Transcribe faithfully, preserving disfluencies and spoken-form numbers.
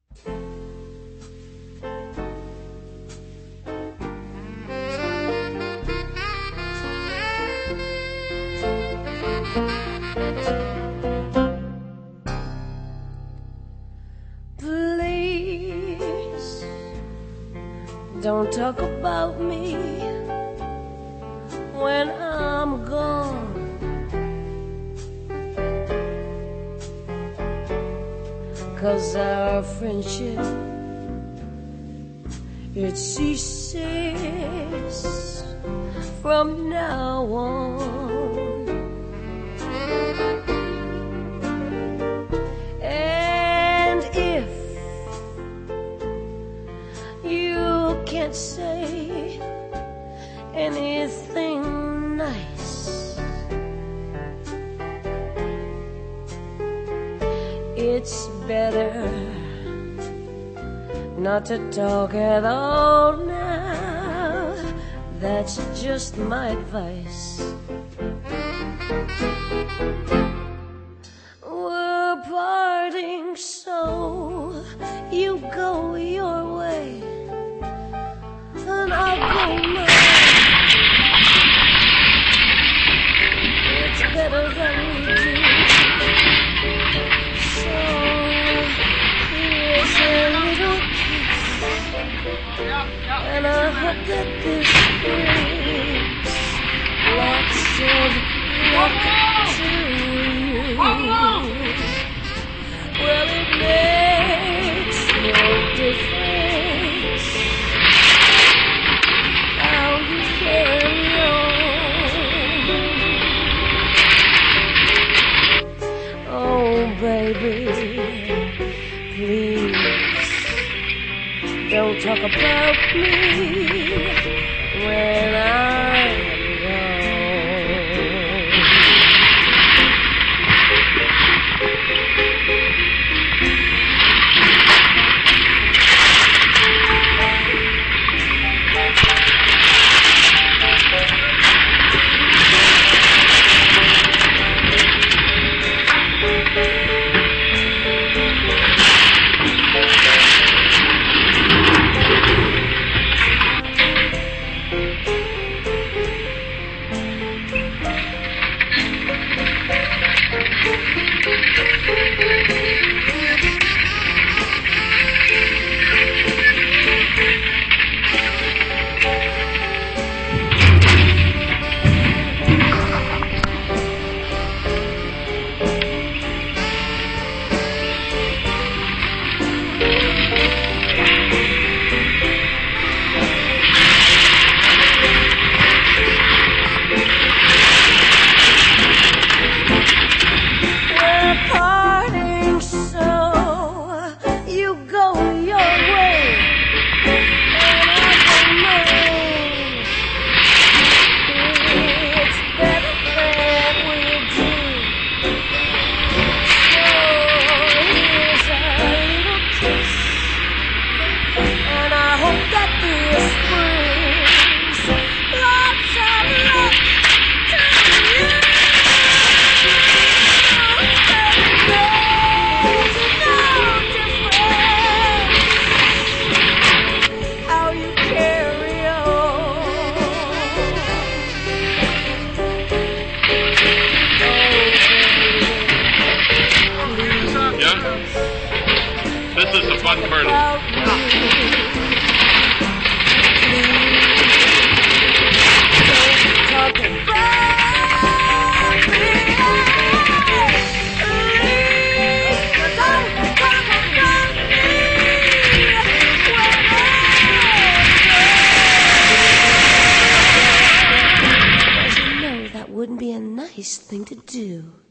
Please don't talk about me when I'm gone. 'Cause our friendship, it ceases from now on. And if you can't say anything nice, it's better not to talk at all now. That's just my advice. We're parting, so you go your way and I'll go mine. It's better than we do. So here's a little kiss, and I hope that this brings lots of luck to you. Well, it makes no difference how you carry on. Oh, baby, please don't talk about me when I'm gone. This is the fun part of That wouldn't be a nice thing to do.